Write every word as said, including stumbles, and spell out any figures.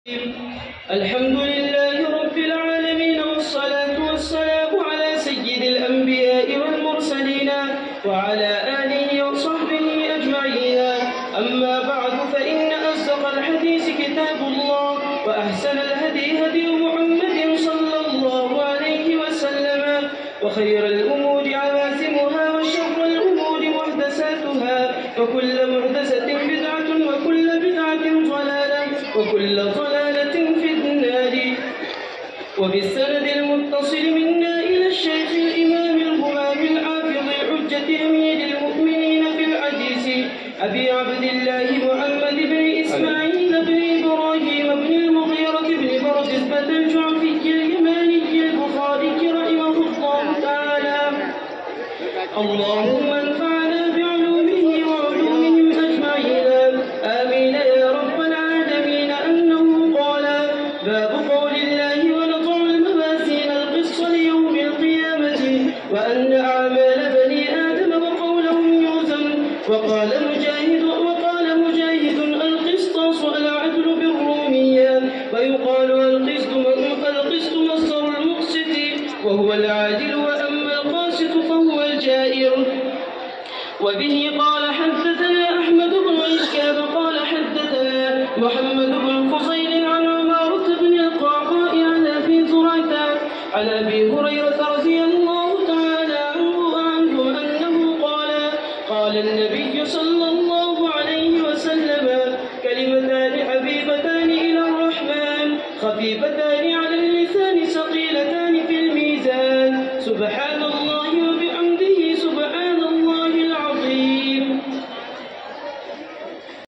الحمد لله رب العالمين، والصلاة والسلام على سيد الأنبياء والمرسلين وعلى آله وصحبه أجمعين. أما بعد، فإن أصدق الحديث كتاب الله، وأحسن الهدي هدي محمد صلى الله عليه وسلم، وخير الأمور عوازمها، وشر الأمور محدثاتها، وكل محدثة بدعة، وكل بدعة ضلالة، وكل ضلالة في النار. وبالسند المتصل منا إلى الشيخ الإمام الهمام الحافظ الحجة أمير المؤمنين في الحديث أبي عبد الله محمد بن إسماعيل بن إبراهيم بن المغيرة بن بردزبة الجعفي اليماني البخاري رحمه الله تعالى. اللهم انفعنا بعلومه وعلومهم أجمعين، آمين يا رب العالمين. أنه قال: باب قول الله: ونضع الموازين القسط ليوم القيامة وأن أعمال بني آدم وقولهم يوزن. وقال مجاهد وقال مجاهد القسطاس العدل بالرومية، ويقال القسط القسط مصدر المقسط وهو العادل، وأما القاسط فهو الجائر. وبه قال حدثنا أحمد بن إشكاب قال حدثنا محمد بن فصيل عن عمارة بن القعقاع عن أبي زرعة عن أبي هريرة رضي الله تعالى عنه وعنه أنه قال: قال النبي صلى الله عليه وسلم: كلمتان حبيبتان إلى الرحمن خفيفتان